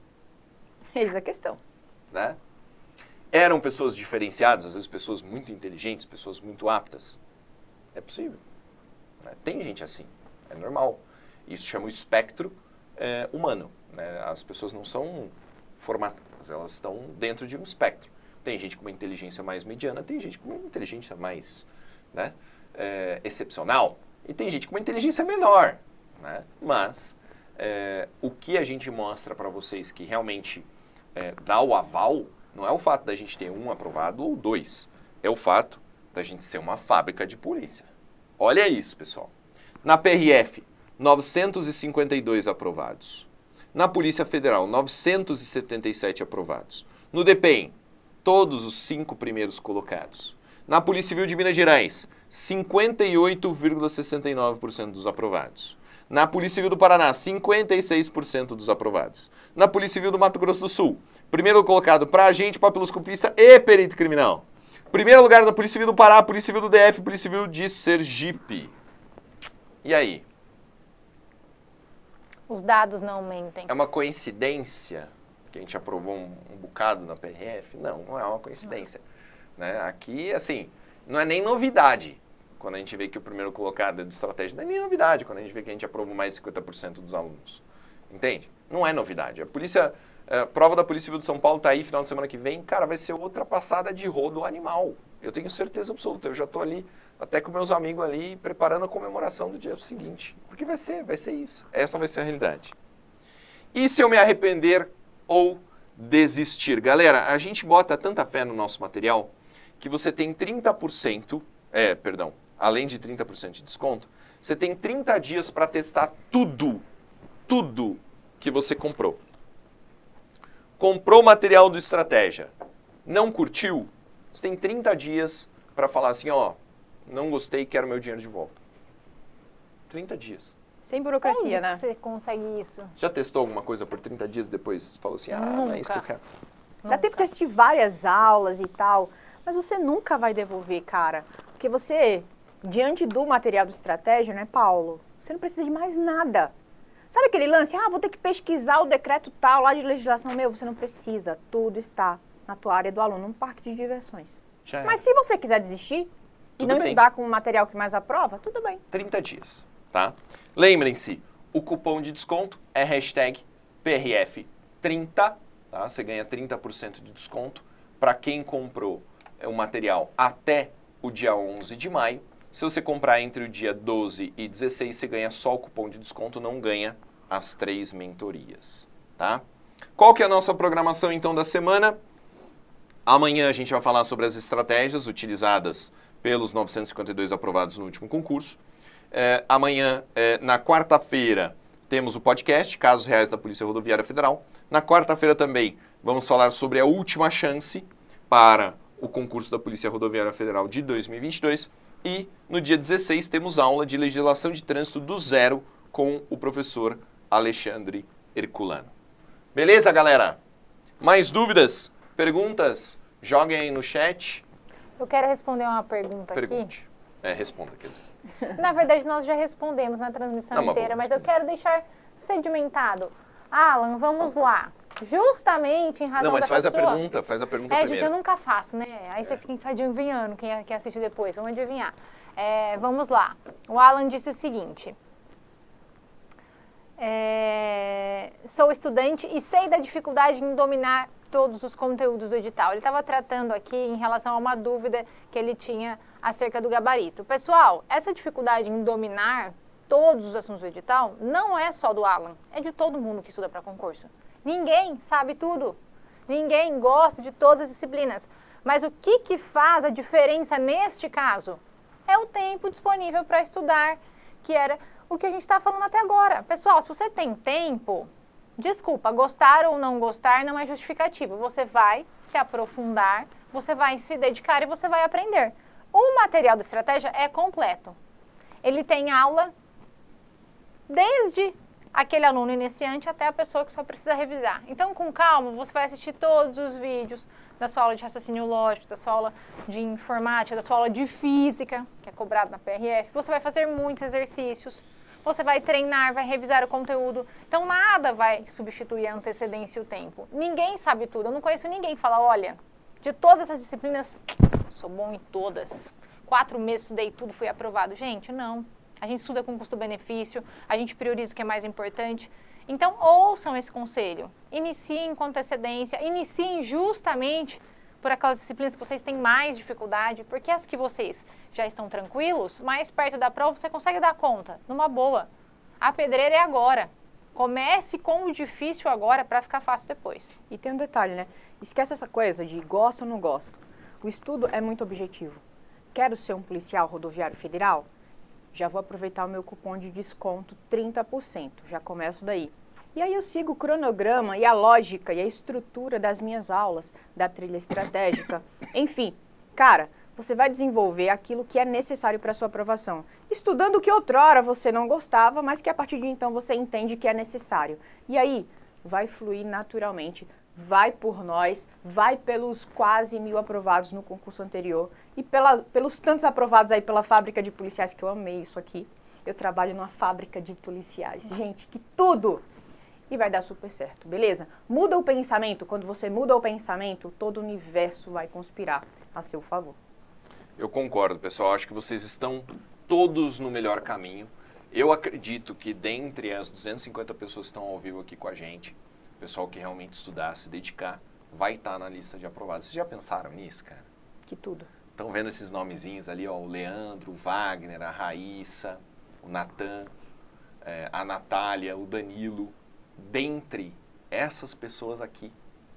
Eis a questão. Né? Eram pessoas diferenciadas, às vezes pessoas muito inteligentes, pessoas muito aptas. É possível. Né? Tem gente assim, é normal. Isso chama o espectro é, humano. Né? As pessoas não são formatadas, elas estão dentro de um espectro. Tem gente com uma inteligência mais mediana, tem gente com uma inteligência mais né, é, excepcional, e tem gente com uma inteligência menor. Né? Mas é, o que a gente mostra para vocês que realmente é, dá o aval não é o fato da gente ter um aprovado ou dois, é o fato da gente ser uma fábrica de polícia. Olha isso, pessoal. Na P R F, novecentos e cinquenta e dois aprovados. Na Polícia Federal, novecentos e setenta e sete aprovados. No D P E M, todos os cinco primeiros colocados. Na Polícia Civil de Minas Gerais, cinquenta e oito vírgula sessenta e nove por cento dos aprovados. Na Polícia Civil do Paraná, cinquenta e seis por cento dos aprovados. Na Polícia Civil do Mato Grosso do Sul, primeiro colocado para agente, papiloscopista e perito criminal. Primeiro lugar na Polícia Civil do Pará, Polícia Civil do D F, Polícia Civil de Sergipe. E aí? Os dados não mentem. É uma coincidência que a gente aprovou um, um bocado na P R F? Não, não é uma coincidência. né? Aqui, assim, não é nem novidade. Quando a gente vê que o primeiro colocado é de estratégia, não é nem novidade. Quando a gente vê que a gente aprovou mais de cinquenta por cento dos alunos. Entende? Não é novidade. A polícia, a prova da Polícia Civil de São Paulo está aí, final de semana que vem. Cara, vai ser outra passada de rodo animal. Eu tenho certeza absoluta. Eu já estou ali, até com meus amigos ali, preparando a comemoração do dia seguinte. Porque vai ser, vai ser isso. Essa vai ser a realidade. E se eu me arrepender ou desistir? Galera, a gente bota tanta fé no nosso material que você tem trinta por cento, é, perdão, além de trinta por cento de desconto, você tem trinta dias para testar tudo, tudo que você comprou. Comprou material do Estratégia, não curtiu? Você tem trinta dias para falar assim, ó, não gostei, quero meu dinheiro de volta. trinta dias. Sem burocracia, Onde né? você consegue isso? Já testou alguma coisa por trinta dias e depois falou assim, ah, não é isso que eu quero? Dá tempo de assistir várias aulas e tal, mas você nunca vai devolver, cara. Porque você, diante do material do Estratégia, né, Paulo? Você não precisa de mais nada. Sabe aquele lance? Ah, vou ter que pesquisar o decreto tal lá de legislação. Meu, você não precisa. Tudo está na tua área do aluno, num parque de diversões. Já é. Mas se você quiser desistir e Tudo não bem. estudar com o material que mais aprova, tudo bem. trinta dias, tá? Lembrem-se, o cupom de desconto é hashtag P R F trinta, tá? Você ganha trinta por cento de desconto para quem comprou o material até o dia onze de maio. Se você comprar entre o dia doze e dezesseis, você ganha só o cupom de desconto, não ganha as três mentorias, tá? Qual que é a nossa programação, então, da semana? Amanhã a gente vai falar sobre as estratégias utilizadas pelos novecentos e cinquenta e dois aprovados no último concurso. É, amanhã, é, na quarta-feira, temos o podcast, Casos Reais da Polícia Rodoviária Federal. Na quarta-feira também vamos falar sobre a última chance para o concurso da Polícia Rodoviária Federal de dois mil e vinte e dois. E no dia dezesseis temos aula de legislação de trânsito do zero com o professor Alexandre Herculano. Beleza, galera? Mais dúvidas? Perguntas? Joguem aí no chat. Eu quero responder uma pergunta Pergunte. É, responda, quer dizer. aqui. Na verdade, nós já respondemos na transmissão Não, mas inteira, vamos mas eu quero deixar sedimentado. Alan, vamos lá. Justamente em razão Não, mas dessa faz a sua... pergunta, faz a pergunta É, gente, primeiro. eu nunca faço, né? Aí vocês ficam adivinhando, quem, quem assiste depois, vamos adivinhar. É, vamos lá. O Alan disse o seguinte. É, sou estudante e sei da dificuldade em dominar todos os conteúdos do edital. Ele estava tratando aqui em relação a uma dúvida que ele tinha acerca do gabarito. Pessoal, essa dificuldade em dominar todos os assuntos do edital não é só do Alan, é de todo mundo que estuda para concurso. Ninguém sabe tudo, ninguém gosta de todas as disciplinas. Mas o que, que faz a diferença neste caso? É o tempo disponível para estudar, que era o que a gente está falando até agora. Pessoal, se você tem tempo, desculpa, gostar ou não gostar não é justificativo. Você vai se aprofundar, você vai se dedicar e você vai aprender. O material do Estratégia é completo. Ele tem aula desde aquele aluno iniciante até a pessoa que só precisa revisar. Então, com calma, você vai assistir todos os vídeos da sua aula de raciocínio lógico, da sua aula de informática, da sua aula de física, que é cobrado na P R F. Você vai fazer muitos exercícios, você vai treinar, vai revisar o conteúdo. Então, nada vai substituir a antecedência e o tempo. Ninguém sabe tudo. Eu não conheço ninguém que fala, olha, de todas essas disciplinas, sou bom em todas. Quatro meses estudei tudo, fui aprovado. Gente, não. A gente estuda com custo-benefício, a gente prioriza o que é mais importante. Então, ouçam esse conselho. Iniciem com antecedência, iniciem justamente por aquelas disciplinas que vocês têm mais dificuldade, porque as que vocês já estão tranquilos, mais perto da prova você consegue dar conta, numa boa. A pedreira é agora. Comece com o difícil agora para ficar fácil depois. E tem um detalhe, né? Esquece essa coisa de gosto ou não gosto. O estudo é muito objetivo. Quero ser um policial rodoviário federal? Já vou aproveitar o meu cupom de desconto trinta por cento. Já começo daí. E aí eu sigo o cronograma e a lógica e a estrutura das minhas aulas, da trilha estratégica. Enfim, cara, você vai desenvolver aquilo que é necessário para a sua aprovação. Estudando o que outrora você não gostava, mas que a partir de então você entende que é necessário. E aí, vai fluir naturalmente. Vai por nós, vai pelos quase mil aprovados no concurso anterior e pela, pelos tantos aprovados aí pela fábrica de policiais, que eu amei isso aqui. Eu trabalho numa fábrica de policiais. Gente, que tudo! e vai dar super certo, beleza? Muda o pensamento, quando você muda o pensamento, todo o universo vai conspirar a seu favor. Eu concordo, pessoal. Acho que vocês estão todos no melhor caminho. Eu acredito que dentre as duzentas e cinquenta pessoas que estão ao vivo aqui com a gente, o pessoal que realmente estudar, se dedicar, vai estar na lista de aprovados. Vocês já pensaram nisso, cara? Que tudo. Estão vendo esses nomezinhos ali, ó, o Leandro, o Wagner, a Raíssa, o Natan, é, a Natália, o Danilo. Dentre essas pessoas aqui,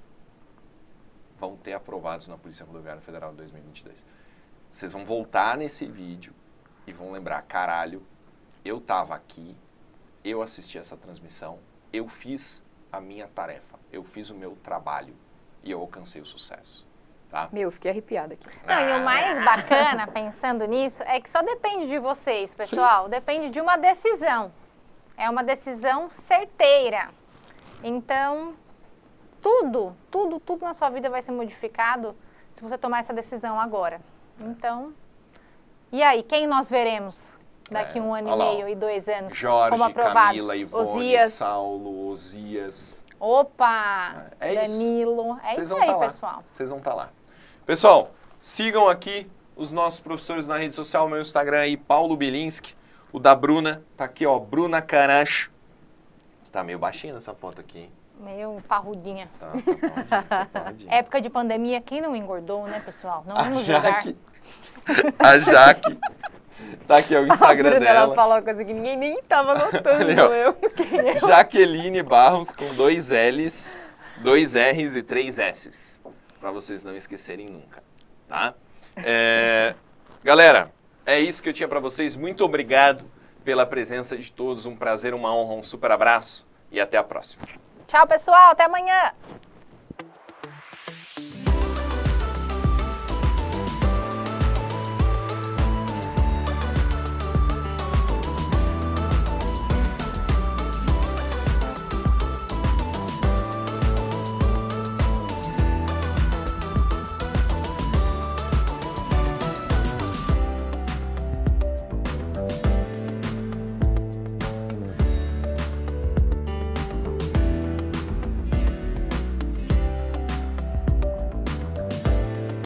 vão ter aprovados na Polícia Rodoviária Federal de dois mil e vinte e dois. Vocês vão voltar nesse vídeo e vão lembrar, caralho, eu tava aqui, eu assisti essa transmissão, eu fiz a minha tarefa, eu fiz o meu trabalho e eu alcancei o sucesso, tá? Meu, fiquei arrepiada aqui. Não, e o mais bacana, pensando nisso, é que só depende de vocês, pessoal. Sim. Depende de uma decisão. É uma decisão certeira. Então, tudo, tudo, tudo na sua vida vai ser modificado se você tomar essa decisão agora. Então, e aí, quem nós veremos daqui é, um ano e meio e dois anos Jorge, como aprovados? Camila, Ivone, Osias. Saulo, Osias. Opa, é isso. Danilo, é Vocês isso vão aí, tá lá. pessoal. Vocês vão estar lá. Pessoal, sigam aqui os nossos professores na rede social, meu Instagram aí, Paulo Bilinski. O da Bruna, tá aqui, ó, Bruna Caracho. Você tá meio baixinha nessa foto aqui, hein? Meio parrudinha. Tá, tá parrudinha, tá parrudinha. Época de pandemia, quem não engordou, né, pessoal? Não A vamos julgar. Jaque, a Jaque, tá aqui, ó, o Instagram a Bruna, dela. Ela falou uma coisa que ninguém nem tava notando, Ali, ó. eu. Jaqueline Barros com dois L's, dois R's e três S's. Pra vocês não esquecerem nunca, tá? É, galera, é isso que eu tinha pra vocês. Muito obrigado pela presença de todos. Um prazer, uma honra, um super abraço e até a próxima. Tchau, pessoal. Até amanhã.